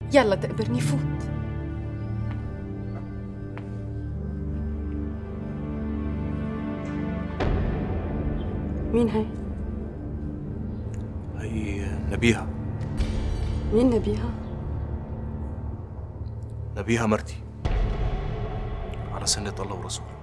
يلا تقبرني فوت. مين هي؟ هي نبيها. مين نبيها؟ نبيها مرتي، على سنة الله ورسوله.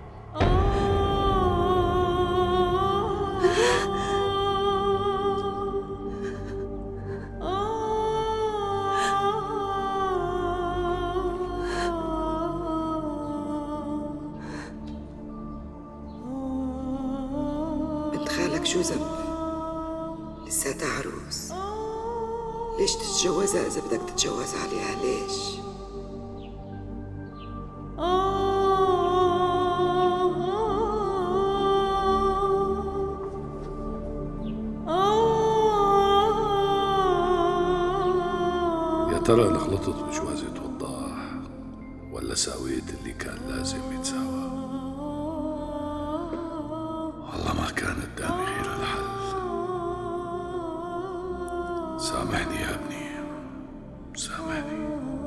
بنت خالك شو ذنب؟ لساتها عروس، ليش تتجوزها إذا بدك تتجوز عليها؟ ليش؟ يا ترى أنا غلطت بجوازة وضاح ولا ساويت اللي كان لازم يتساوى؟ والله ما كان قدامي غير الحل. سامحني يا ابني، سامحني.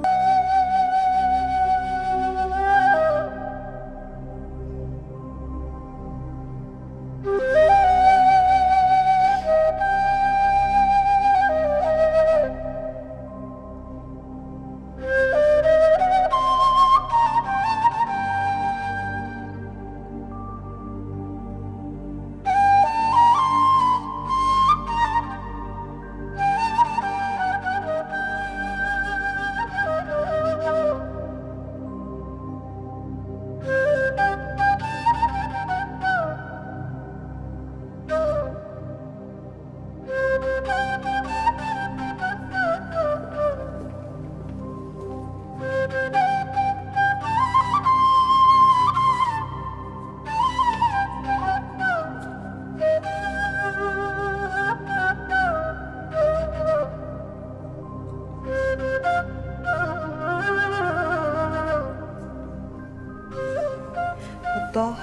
وضاح،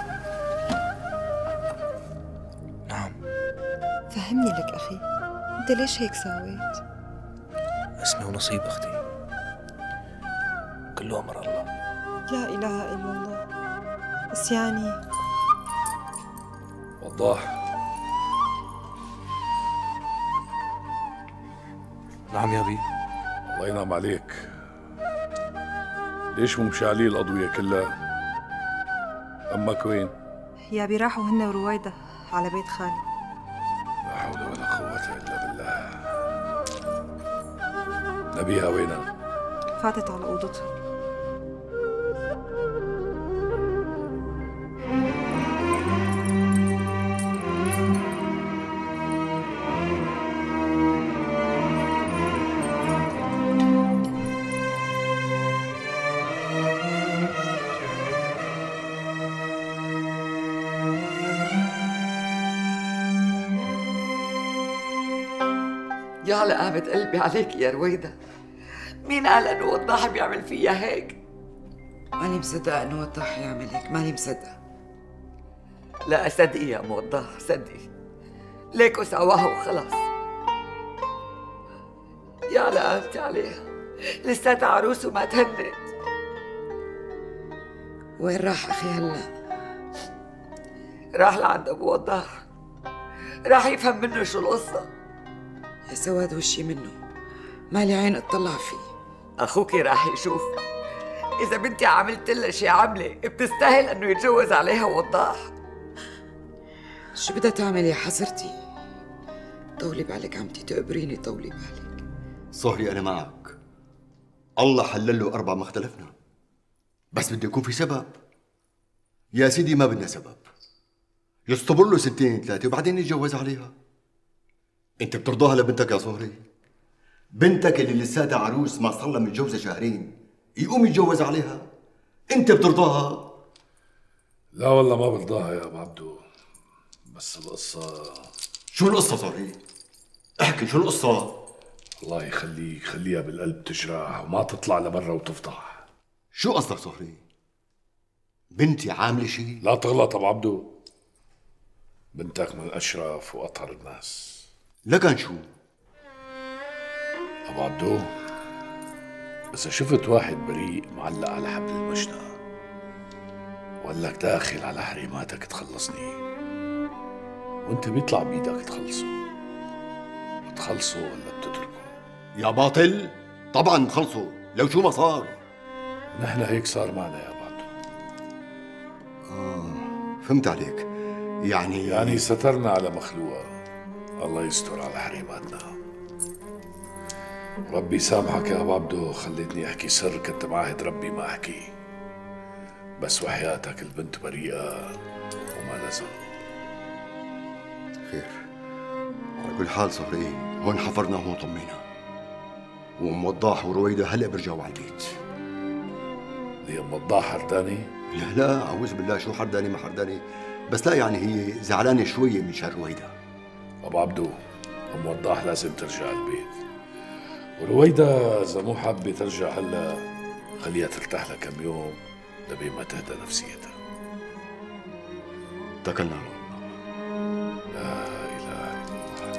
نعم. فهمني لك أخي، أنت ليش هيك ساويت؟ اسمي ونصيب أختي، كله أمر الله. لا إله إلا الله. بس يعني وضاح، نعم يا بي. الله ينعم عليك، ليش مو مشعلي الأضوية كلها؟ أمك وين؟ يا بي راحوا هن ورويدة على بيت خالي. لا حول ولا قوة إلا بالله. نبيها وينها؟ فاتت على أوضتها. يا لقامة قلبي عليك يا رويدة، مين قال انه وضاح بيعمل فيها هيك؟ ماني مصدقة انه وضاح يعمل هيك، ماني مصدقة. لا صدقي يا ام وضاح، صدقي، ليكوا سواها وخلص. يا لقامتي عليها، لساتها عروس وما تهنت. وين راح اخي هلا؟ راح لعند ابو وضاح، راح يفهم منه شو القصة. يا سواد وشي منه، مالي عين اطلع فيه. اخوكي راح يشوف اذا بنتي عملت لها شي عمله بتستاهل انه يتجوز عليها وضاح. شو بدها تعمل يا حسرتي؟ طولي بالك عمتي، تقبريني، طولي بالك. صهري أنا معك، الله حلل له 4 ما اختلفنا، بس بده يكون في سبب. يا سيدي ما بدنا سبب، يصطبر له 2 3 وبعدين يتجوز عليها. انت بترضاها لبنتك يا صهري؟ بنتك اللي لساتها عروس ما صار لها متجوزه 2 يقوم يتجوز عليها؟ انت بترضاها؟ لا والله ما برضاها يا ابو عبدو، بس القصة. شو القصة صهري؟ احكي شو القصة؟ الله يخليك، خليها بالقلب تجرح وما تطلع لبرا وتفضح. شو قصدك صهري؟ بنتي عاملة شيء؟ لا تغلط ابو عبدو، بنتك من اشرف واطهر الناس. لكن شو؟ ابو عبدو، إذا شفت واحد بريء معلق على حبل المشنقة وقال لك داخل على حريماتك تخلصني، وانت بيطلع بإيدك تخلصه، بتخلصه ولا بتتركه؟ يا باطل، طبعا نخلصه لو شو ما صار. نحن هيك صار معنا يا بعد. فهمت عليك. يعني سترنا على مخلوقة، الله يستر على حريماتنا. ربي سامحك يا ابو عبدو، خليتني احكي سر كنت معاهد ربي ما احكي، بس وحياتك البنت بريئة وما لزم. خير، على كل حال صهري هون حفرنا وهون طمينا، وام وضاح ورويدة هلا بيرجعوا على البيت. هي ام وضاح حرداني؟ لا اعوذ بالله، شو حرداني ما حرداني، بس لا يعني هي زعلانة شوية من شر رويدة. ابو عبدو، ام وضاح لازم ترجع البيت، ورويدة إذا مو حابة ترجع هلا خليها ترتاح لها كم يوم لبين ما تهدى نفسيتها. اتكلنا على الله. لا إله إلا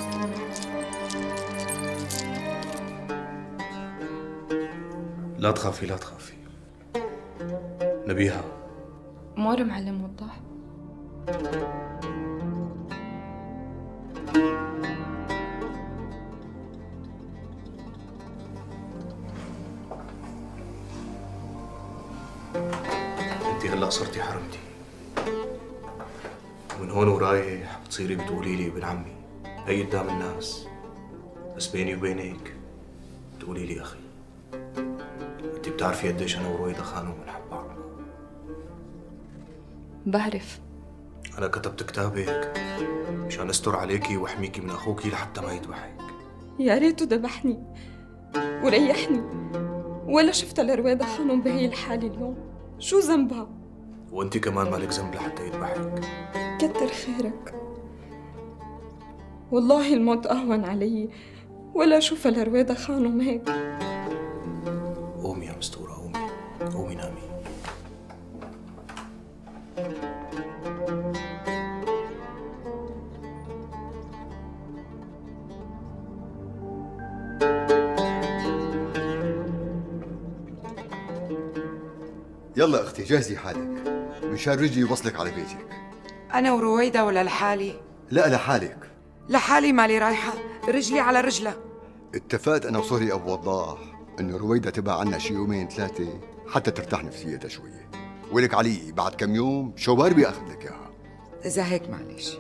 الله. لا تخافي لا تخافي نبيها. مور معلم وضاح. انت هلا صرتي حرمتي، ومن هون ورايح بتصيري بتقولي لي ابن عمي، هي قدام الناس، بس بيني وبينك بتقولي لي اخي. انت بتعرفي قديش انا ورويدة خانوا بنحب بعض. بعرف. انا كتبت كتاب هيك مشان استر عليكي واحميكي من اخوكي لحتى ما يذبحك. يا ريته ذبحني وريحني، ولا شفتها لرويدة خانم بهي الحالة اليوم. شو ذنبها؟ وانت كمان مالك ذنب لحتى يذبحك. كتر خيرك، والله الموت أهون علي ولا أشوفها لرويدة خانم هيك. قومي يا مستورة، قومي قومي نامي. يلا اختي جهزي حالك مشان رجلي يوصلك على بيتك. أنا ورويدة ولا لحالي؟ لا لحالك. لحالي مالي رايحة، رجلي على رجلها. اتفقت انا وصهري ابو وضاح انه رويدة تبع عنا شي يومين ثلاثة حتى ترتاح نفسيتها شوية، ولك علي بعد كم يوم شوبار بياخذ لك اياها. إذا هيك معلش.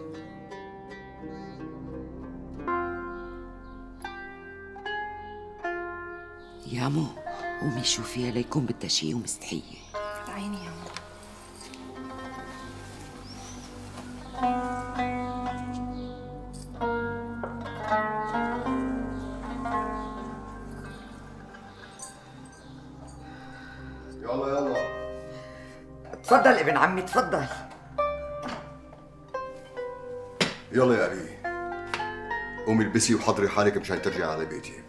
يا مو قومي شوفيها ليكون بدها شي ومستحية. عيني يا ماما. يلا يلا تفضل ابن عمي تفضل. يلا يا ابي، قومي البسي وحضري حالك مشان ترجعي على بيتك.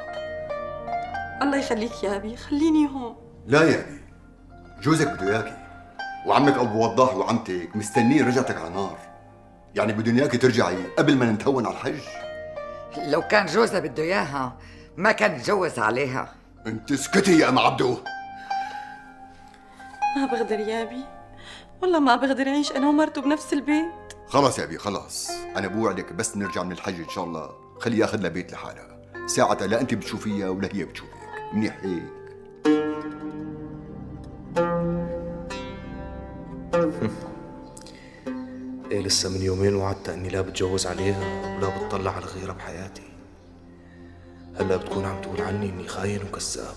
الله يخليك يا أبي، خليني هون. لا يا ابي، جوزك بده اياكي، وعمك ابو وضاح وعمتك مستنين رجعتك على نار، يعني بدهم اياكي ترجعي قبل ما نتهون على الحج. لو كان جوزها بده اياها ما كان يتجوز عليها. انت اسكتي يا ام عبدو. ما بقدر يا أبي، والله ما بقدر أعيش أنا ومرته بنفس البيت. خلص يا ابي خلص، انا بوعدك بس نرجع من الحج ان شاء الله خليه ياخذ لها بيت لحالها، ساعتها لا انت بتشوفيها ولا هي بتشوفك، منيح هيك؟ ايه لسه من يومين وعدت اني لا بتجوز عليها ولا بتطلع على غيرها بحياتي، هلا بتكون عم تقول عني اني خاين وكذاب.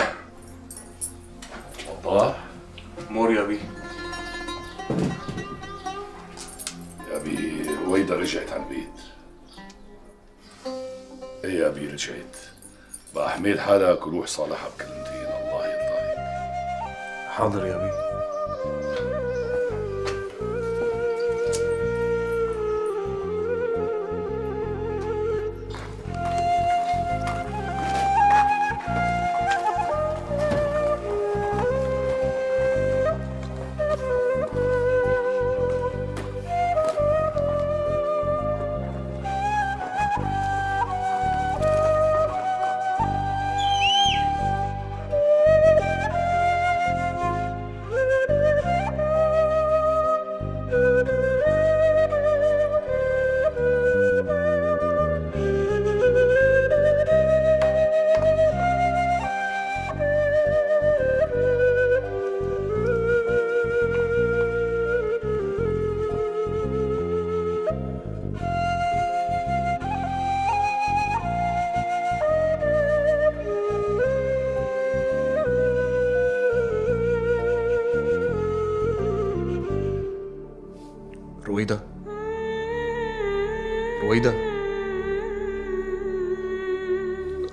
وضاح مور يا بي. يا ابي، رويدة رجعت على البيت. ايه يا ابي رجعت، بقى حميل حالك وروح صالحها بكلمتين الله يرضى عليك. حاضر يا بي.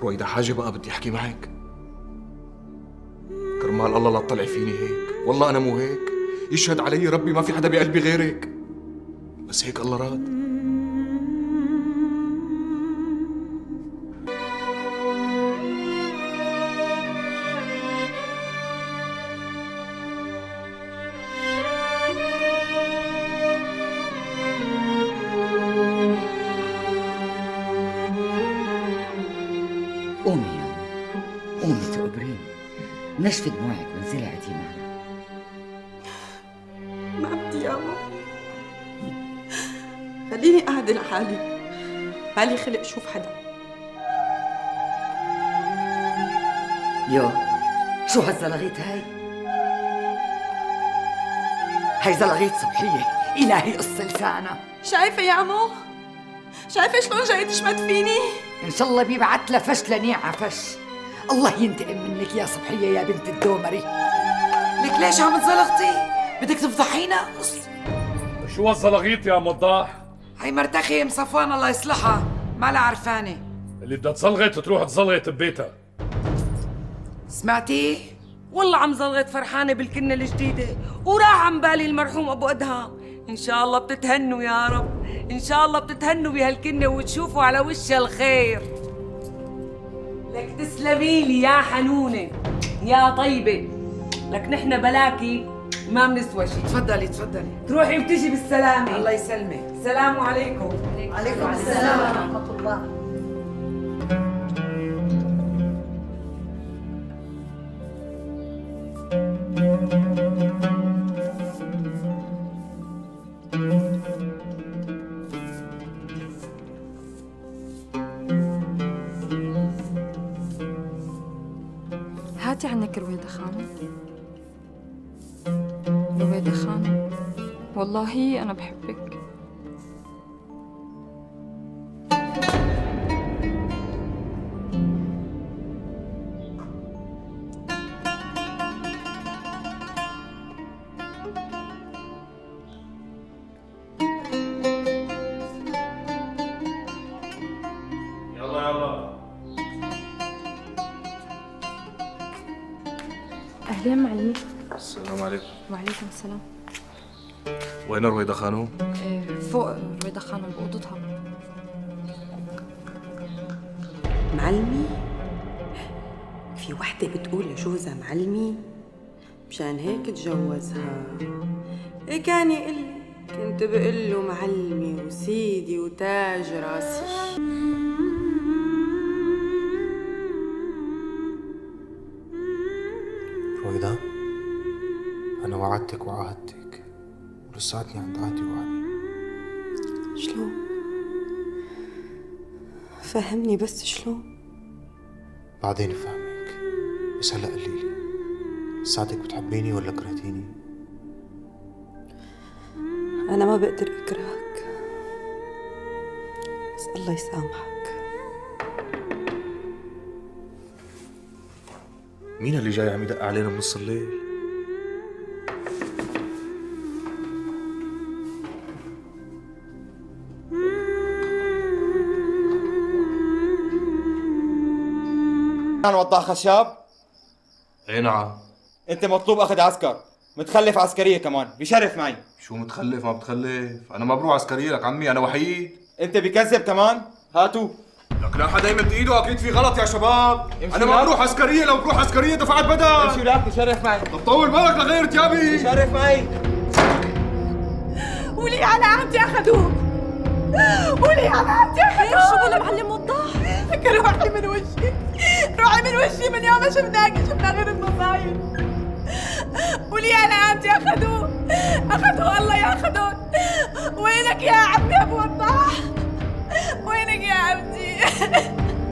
رويدة حاجة بقى بدي أحكي معك. كرمال الله لا تطلعي فيني هيك، والله أنا مو هيك، يشهد علي ربي ما في حدا بقلبي غيرك، بس هيك الله راد. قومي يا قومي تقبريني، نشفي دموعك وانزلي عدي معنا. ما بدي يا ماما، خليني قاعدة لحالي، مالي خلق شوف حدا. يو شو هالزلغيت هاي؟ هاي زلغيت صبحية، إلهي قص لسانها. شايفة يا عمو؟ شايفة شلون جاي تشمت فيني؟ إن شاء الله بيبعت لها فش لنيعة فش. الله ينتقم منك يا صبحية يا بنت الدومري. لك ليش عم تزلغتي؟ بدك تفضحينا؟ شو هالزلغيط يا مضاح؟ هاي مرتخي ام صفوان الله يصلحها، ما لها عرفانة. اللي بدها تزلغط تروح تزلغط ببيتها. سمعتي؟ والله عم زلغت فرحانة بالكنة الجديدة، وراح عن بالي المرحوم أبو أدهم. إن شاء الله بتتهنوا يا رب، إن شاء الله بتتهنوا بهالكنة وتشوفوا على وشها الخير. لك تسلميلي يا حنونة يا طيبة، لك نحن بلاكي ما بنسوى شيء. تفضلي تفضلي، تروحي وتجي بالسلامة. الله يسلمك. السلام عليكم. عليكم السلام ورحمة الله. هاتي عنك رويدة خانم. رويدة خانم، والله أنا بحبك. أهلين معلمي. السلام عليكم. وعليكم السلام. وين رويدة خانوم؟ فوق رويدة خانم بأوضتها. معلمي؟ في وحدة بتقول لجوزها معلمي؟ مشان هيك تجوزها. إيه كان يقلي؟ كنت بقله معلمي وسيدي وتاج راسي. رويدة، أنا وعدتك وعاهدتك ولساتني عند عهدي ووعدي. شلون؟ فهمني بس شلون؟ بعدين بفهمك، بس هلا قليلي، لساتك بتحبيني ولا كرهتيني؟ أنا ما بقدر أكرهك، بس الله يسامحك. مين اللي جاي عم يدق علينا بنص الليل؟ أنا وضاع خشاب؟ اي نعم. أنت مطلوب أخذ عسكر، متخلف عسكرية كمان، بشرف معي. شو متخلف ما بتخلف؟ أنا ما بروح عسكرية لك عمي، أنا وحيد. أنت بكذب كمان؟ هاتوا. لك لا حدا يمد ايده، اكيد في غلط يا شباب. انا ما بروح عسكريه، لو بروح عسكريه دفعت بدل. امشي لك بشرف معي. طب طول بالك لغير تيابي. بشرف معي. ولي على عمتي أخذوه، ولي على عمتي أخذوه. شو بقول معلم وضاح؟ روحي من وشي، روحي من وشي، من يوم ما شفناكي شفنا غير المصايب. ولي على عمتي أخذوه، أخذوه الله ياخذون. وينك يا عم